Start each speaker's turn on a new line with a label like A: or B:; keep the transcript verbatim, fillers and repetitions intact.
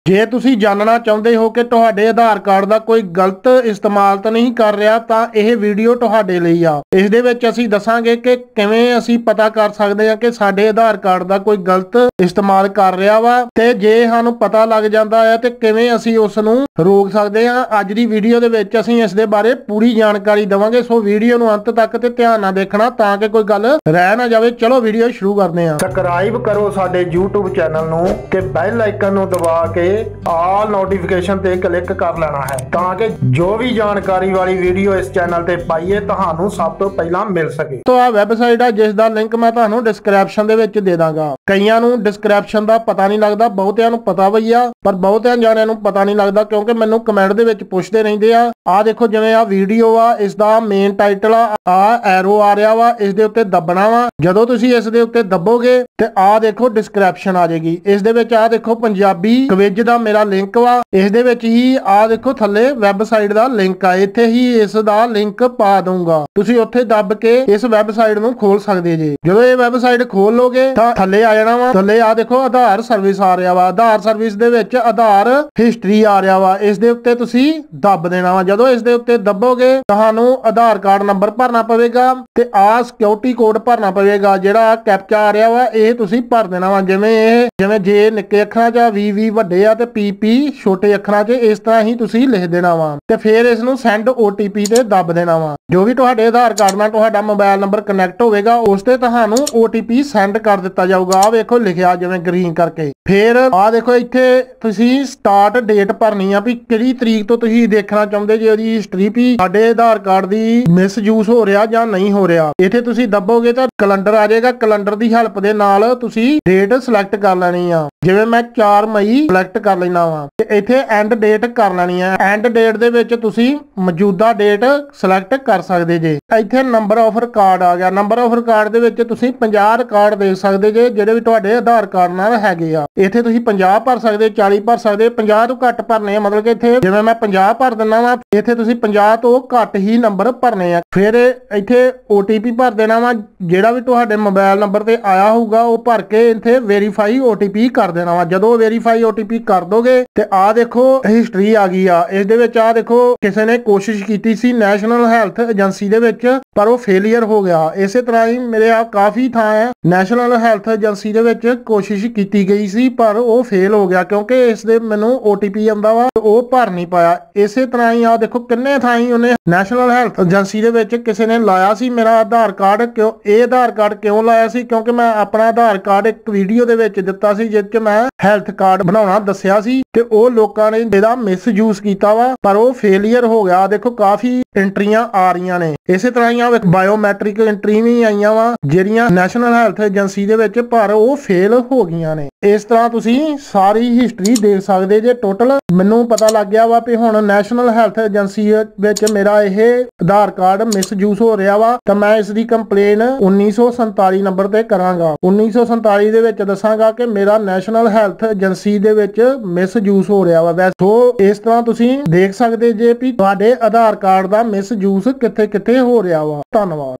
A: ਜੇ ਤੁਸੀਂ ਜਾਣਨਾ ਚਾਹੁੰਦੇ ਹੋ ਕਿ ਤੁਹਾਡੇ ਆਧਾਰ ਕਾਰਡ ਦਾ ਕੋਈ ਗਲਤ ਇਸਤੇਮਾਲ ਤਾਂ ਨਹੀਂ ਕਰ ਰਿਹਾ ਤਾਂ ਇਹ ਵੀਡੀਓ ਤੁਹਾਡੇ ਲਈ ਆ। ਇਸ ਦੇ ਵਿੱਚ ਅਸੀਂ ਦੱਸਾਂਗੇ ਕਿ ਕਿਵੇਂ ਅਸੀਂ ਪਤਾ ਕਰ ਸਕਦੇ ਹਾਂ ਕਿ ਸਾਡੇ ਆਧਾਰ ਕਾਰਡ ਦਾ ਕੋਈ ਗਲਤ ਇਸਤੇਮਾਲ ਕਰ ਰਿਹਾ ਵਾ, ਤੇ ਜੇ ਸਾਨੂੰ ਪਤਾ ਲੱਗ ਜਾਂਦਾ ਹੈ ਤੇ ਕਿਵੇਂ ਅਸੀਂ ਉਸ ਨੂੰ ਰੋਕ ਸਕਦੇ ਹਾਂ। ਅੱਜ ਦੀ ਵੀਡੀਓ ਦੇ ਵਿੱਚ ਅਸੀਂ ਇਸ ਦੇ ਬਾਰੇ ਪੂਰੀ ਜਾਣਕਾਰੀ ਦੇਵਾਂਗੇ, ਸੋ ਵੀਡੀਓ ਨੂੰ ਅੰਤ ਤੱਕ ਤੇ ਧਿਆਨ ਨਾਲ ਦੇਖਣਾ ਤਾਂ ਕਿ ਕੋਈ ਗੱਲ ਰਹਿ ਨਾ ਜਾਵੇ। ਚਲੋ ਵੀਡੀਓ ਸ਼ੁਰੂ ਕਰਦੇ ਹਾਂ।
B: ਸਬਸਕ੍ਰਾਈਬ ਕਰੋ ਸਾਡੇ YouTube ਚੈਨਲ ਨੂੰ ਤੇ ਬੈਲ ਆਈਕਨ ਨੂੰ ਦਬਾ ਕੇ ਆਲ ਨੋਟੀਫਿਕੇਸ਼ਨ ਤੇ ਕਲਿੱਕ ਕਰ ਲੈਣਾ ਹੈ ਤਾਂ ਕਿ ਜੋ ਵੀ ਜਾਣਕਾਰੀ ਵਾਲੀ ਵੀਡੀਓ ਇਸ ਚੈਨਲ ਤੇ ਪਾਈਏ ਤੁਹਾਨੂੰ ਸਭ ਤੋਂ ਪਹਿਲਾਂ ਮਿਲ ਸਕੇ।
A: ਤੋ ਆ ਵੈਬਸਾਈਟ ਆ ਜਿਸ ਦਾ ਲਿੰਕ ਮੈਂ ਤੁਹਾਨੂੰ ਡਿਸਕ੍ਰਿਪਸ਼ਨ ਦੇ ਵਿੱਚ ਦੇ ਦਾਂਗਾ। ਕਈਆਂ ਨੂੰ ਡਿਸਕ੍ਰਿਪਸ਼ਨ ਦਾ ਪਤਾ ਨਹੀਂ ਲੱਗਦਾ, ਬਹੁਤਿਆਂ ਨੂੰ ਪਤਾ ਵੀ ਆ, ਪਰ ਬਹੁਤਿਆਂ ਜਾਣਿਆਂ ਨੂੰ ਪਤਾ ਨਹੀਂ ਲੱਗਦਾ ਕਿਉਂਕਿ ਮੈਨੂੰ ਕਮੈਂਟ ਦੇ ਵਿੱਚ ਪੁੱਛਦੇ ਰਹਿੰਦੇ ਆ। ਆ ਦੇਖੋ ਜਿਵੇਂ ਆ ਵੀਡੀਓ ਆ, ਇਸ ਦਾ ਮੇਨ ਟਾਈਟਲ ਆ, ਆ ਐਰੋ ਆ ਰਿਹਾ ਵਾ, ਇਸ ਦੇ ਉੱਤੇ ਦੱਬਣਾ ਵਾ। ਜਦੋਂ ਤੁਸੀਂ ਇਸ ਦੇ ਉੱਤੇ ਦੱਬੋਗੇ ਤੇ ਆ ਦੇਖੋ ਡਿਸਕ੍ਰਿਪਸ਼ਨ ਆ ਜਾਏਗੀ। ਇਸ ਦੇ ਵਿੱਚ ਆ ਦੇਖੋ ਪੰਜਾਬੀ ਕਵਿਜ਼ ਦਾ ਮੇਰਾ ਲਿੰਕ ਵਾ, ਇਸ ਦੇ ਵਿੱਚ ਹੀ ਆ ਦੇਖੋ ਥੱਲੇ ਵੈਬਸਾਈਟ ਦਾ ਲਿੰਕ ਆ, ਇੱਥੇ ਹੀ ਇਸ ਦਾ ਲਿੰਕ ਪਾ ਦਊਂਗਾ। ਤੁਸੀਂ ਉੱਥੇ ਦੱਬ ਕੇ ਇਸ ਵੈਬਸਾਈਟ ਨੂੰ ਖੋਲ ਸਕਦੇ ਜੇ। ਜਦੋਂ ਇਹ ਵੈਬਸਾਈਟ ਖੋਲ ਲੋਗੇ ਤਾਂ ਥੱਲੇ ਆ ਜਾਣਾ ਵਾ। ਥੱਲੇ ਆ ਦੇਖੋ ਆਧਾਰ ਸਰਵਿਸ ਆ ਰਿਹਾ ਵਾ। ਆਧਾਰ ਸਰਵਿਸ ਦੇ ਵਿੱਚ ਆਧਾਰ ਹਿਸਟਰੀ ਆ ਰਿਹਾ ਵਾ, ਇਸ ਦੇ ਉੱਤੇ ਤੁਸੀਂ ਦੱਬ ਦੇਣਾ ਵਾ। ਜਦੋਂ ਇਸ ਦੇ ਉੱਤੇ ਦੱਬੋਗੇ ਤੁਹਾਨੂੰ ਆਧਾਰ ਕਾਰਡ ਨੰਬਰ ਭਰਨਾ ਪਵੇਗਾ ਤੇ ਆ ਸਿਕਿਉਰਿਟੀ ਕੋਡ ਭਰਨਾ ਪਵੇਗਾ। ਜਿਹੜਾ ਕੈਪਚਾ ਆ ਰਿਹਾ ਵਾ ਇਹ ਤੁਸੀਂ ਭਰ ਦੇਣਾ ਵਾ। ਜਿਵੇਂ ਇਹ ਜਿਵੇਂ ਜੇ ਨਿੱਕੇ ਅੱਖਰਾਂ 'ਚ ਵੀ ਵੀ ਵੱਡੇ ਆ ਤੇ ਪੀ ਪੀ ਛੋਟੇ ਅੱਖਰਾਂ 'ਚ, ਇਸ ਤਰ੍ਹਾਂ ਹੀ ਤੁਸੀਂ ਲਿਖ ਦੇਣਾ ਵਾ ਤੇ ਫਿਰ ਇਸ ਨੂੰ ਸੈਂਡ ਓ ਟੀ ਪੀ ਤੇ ਦੱਬ ਦੇਣਾ ਵਾ। ਜੋ ਵੀ ਤੁਹਾਡੇ ਆਧਾਰ ਕਾਰਡ ਨਾਲ ਤੁਹਾਡਾ ਮੋਬਾਈਲ ਨੰਬਰ ਕਨੈਕਟ ਹੋਵੇਗਾ ਉਸ ਤੇ ਤੁਹਾਨੂੰ ਓ ਟੀ ਪੀ ਸੈਂਡ ਕਰ ਦਿੱਤਾ ਜਾਊਗਾ। ਆ ਵੇਖੋ ਲਿਖਿਆ ਜਿਵੇਂ ਗ੍ਰੀਨ ਕਰਕੇ। ਫਿਰ ਆ ਦੇਖੋ ਇੱਥੇ ਤੁਸੀਂ ਸਟਾਰਟ ਡੇਟ ਭਰਨੀ ਆ ਵੀ ਕਿਹੜੀ ਤਰੀਕ ਤੋਂ ਤੁਸੀਂ ਦੇਖਣਾ ਚਾਹੁੰਦੇ ਜੇ ਉਹਦੀ ਹਿਸਟਰੀ ਵੀ ਸਾਡੇ ਆਧਾਰ ਕਾਰਡ ਦੀ ਮਿਸਯੂਜ਼ ਹੋ ਰਿਹਾ ਜਾਂ ਨਹੀਂ ਹੋ ਰਿਹਾ। ਇੱਥੇ ਤੁਸੀਂ ਦੱਬੋਗੇ ਤਾਂ ਕੈਲੰਡਰ ਆ ਜਾਏਗਾ। ਕੈਲੰਡਰ ਦੀ ਹੈਲਪ ਦੇ ਨਾਲ ਤੁਸੀਂ ਡੇਟ ਸਿਲੈਕਟ ਕਰ ਲੈਣੀ ਆ। ਜਿਵੇਂ ਮੈਂ ਚਾਰ ਮਈ ਸਿਲੈਕਟ ਕਰ ਲੈਣਾ ਵਾ ਤੇ ਇੱਥੇ ਐਂਡ ਡੇਟ ਕਰ ਲੈਣੀ ਆ। ਐਂਡ ਡੇਟ ਦੇ ਵਿੱਚ ਤੁਸੀਂ ਮੌਜੂਦਾ ਡੇਟ ਸਿਲੈਕਟ ਕਰ ਸਕਦੇ ਜੇ। ਇੱਥੇ ਨੰਬਰ ਆਫ ਰਿਕਾਰਡ ਆ ਗਿਆ। ਨੰਬਰ ਆਫ ਰਿਕਾਰਡ ਦੇ ਵਿੱਚ ਤੁਸੀਂ ਪੰਜਾਹ ਰਿਕਾਰਡ ਦੇਖ ਸਕਦੇ ਜੇ ਜਿਹੜੇ ਵੀ ਤੁਹਾਡੇ ਆਧਾਰ ਕਾਰਡ ਨਾਲ ਹੈਗੇ ਆ। ਇੱਥੇ ਤੁਸੀਂ ਪੰਜਾਹ ਭਰ ਸਕਦੇ, ਚਾਲੀ ਭਰ ਸਕਦੇ, ਪੰਜਾਹ ਤੋਂ ਘੱਟ ਭਰਨੇ ਆ। ਮਤਲਬ ਕਿ ਇੱਥੇ ਜਿਵੇਂ ਮੈਂ ਪੰਜਾਹ ਭਰ ਦਿੰਦਾ ਵਾ, ਇੱਥੇ ਤੁਸੀਂ ਪੰਜਾਹ ਤੋਂ ਘੱਟ ਹੀ ਨੰਬਰ ਭਰਨੇ ਆ। ਫਿਰ ਇੱਥੇ ਓ ਟੀ ਪੀ ਭਰ ਦੇਣਾ ਵਾ। ਜਿਹੜਾ ਵੀ ਤੁਹਾਡੇ ਮੋਬਾਈਲ ਨੰਬਰ ਤੇ ਆਇਆ ਹੋਊਗਾ ਉਹ ਭਰ ਕੇ ਇੱਥੇ ਵੈਰੀਫਾਈ ਓ ਟੀ ਪੀ ਕਰ ਦੇਣਾ ਵਾ। ਜਦੋਂ ਵੈਰੀਫਾਈ ਓ ਟੀ ਪੀ ਕਰ ਦੋਗੇ ਤੇ ਆ ਦੇਖੋ ਹਿਸਟਰੀ ਆ ਗਈ ਆ। ਇਸ ਦੇ ਵਿੱਚ ਆ ਦੇਖੋ ਕਿਸੇ ਨੇ ਕੋਸ਼ਿਸ਼ ਕੀਤੀ ਸੀ ਨੈਸ਼ਨਲ ਹੈਲਥ ਏਜੰਸੀ ਦੇ ਵਿੱਚ, ਪਰ ਉਹ ਫੇਲੀਅਰ ਹੋ ਗਿਆ। ਇਸੇ ਤਰ੍ਹਾਂ ਹੀ ਮੇਰੇ ਆ ਕਾਫੀ ਥਾਂ ਹੈ ਨੈਸ਼ਨਲ ਹੈਲਥ ਏਜੰਸੀ ਦੇ ਵਿੱਚ ਕੋਸ਼ਿਸ਼ ਕੀਤੀ ਗਈ ਸੀ ਪਰ ਉਹ ਫੇਲ ਹੋ ਗਿਆ ਕਿਉਂਕਿ ਇਸ ਦੇ ਮੈਨੂੰ ਓ ਟੀ ਪੀ ਆਉਂਦਾ ਵਾ, ਉਹ ਭਰ ਨਹੀਂ ਪਾਇਆ। ਇਸੇ ਤਰ੍ਹਾਂ ਹੀ ਆ ਦੇਖੋ ਕਿੰਨੇ ਥਾਂ ਹੀ ਉਹਨੇ ਨੈਸ਼ਨਲ ਹੈਲਥ ਏਜੰਸੀ ਦੇ ਵਿੱਚ ਕਿਸੇ ਨੇ ਲਾਇਆ ਸੀ ਮੇਰਾ ਆਧਾਰ ਕਾਰਡ। ਕਿਉਂ ਇਹ ਆਧਾਰ ਕਾਰਡ ਕਿਉਂ ਲਾਇਆ ਸੀ? ਕਿਉਂਕਿ ਮੈਂ ਆਪਣਾ ਆਧਾਰ ਕਾਰਡ ਇੱਕ ਵੀਡੀਓ ਦੇ ਵਿੱਚ ਦਿੱਤਾ ਸੀ ਜਿਸ 'ਚ ਮੈਂ ਹੈਲਥ ਕਾਰਡ ਬਣਾਉਣਾ ਦੱਸਿਆ ਸੀ ਤੇ ਉਹ ਲੋਕਾਂ ਨੇ ਇਹਦਾ ਮਿਸਯੂਜ਼ ਕੀਤਾ ਵਾ, ਪਰ ਉਹ ਫੇਲੀਅਰ ਹੋ ਗਿਆ। ਦੇਖੋ ਕਾਫੀ ਐਂਟਰੀਆਂ ਆ ਰਹੀਆਂ ਨੇ। ਇਸੇ ਤਰ੍ਹਾਂ ਹੀ ਆ ਬਾਇਓਮੈਟ੍ਰਿਕ ਐਂਟਰੀ ਵੀ ਆਈਆਂ ਵਾ ਜਿਹੜੀਆਂ ਨੈਸ਼ਨਲ ਹੈਲਥ ਏਜੰਸੀ ਦੇ ਵਿੱਚ, ਪਰ ਉਹ ਫੇਲ ਹੋ ਗਈਆਂ ਨੇ। ਇਸ ਤਰ੍ਹਾਂ ਤੁਸੀਂ ਸਾਰੀ ਹਿਸਟਰੀ ਦੇਖ ਸਕਦੇ ਜੇ। ਟੋਟਲ ਮੈਨੂੰ ਪਤਾ ਲੱਗ ਗਿਆ ਵਾ ਵੀ ਹੁਣ ਨੈਸ਼ਨਲ ਹੈਲਥ ਏਜੰਸੀ ਵਿੱਚ ਮੇਰਾ ਇਹ ਆਧਾਰ ਕਾਰਡ ਮਿਸਯੂਜ਼ ਹੋ ਰਿਹਾ ਵਾ ਤਾਂ ਮੈਂ ਇਸ ਦੀ ਕੰਪਲੇਨ ਉੱਨੀ ਸੌ ਸੰਤਾਲੀ ਨੰਬਰ ਤੇ ਕਰਾਂਗਾ। ਉੱਨੀ ਸੌ ਸੰਤਾਲੀ ਦੇ ਵਿੱਚ ਦੱਸਾਂਗਾ ਕਿ ਮੇਰਾ ਨੈਸ਼ਨਲ ਹੈਲਥ ਏਜੰਸੀ ਦੇ ਵਿੱਚ ਮਿਸਯੂਜ਼ ਹੋ ਰਿਹਾ ਵਾ। ਵੈਸੇ ਸੋ ਇਸ ਤਰ੍ਹਾਂ ਤੁਸੀਂ ਦੇਖ ਸਕਦੇ ਜੇ ਵੀ ਤੁਹਾਡੇ ਆਧਾਰ ਕਾਰਡ ਦਾ ਮਿਸਯੂਜ਼ ਕਿੱਥੇ ਕਿੱਥੇ ਹੋ ਰਿਹਾ ਵਾ। ਧੰਨਵਾਦ।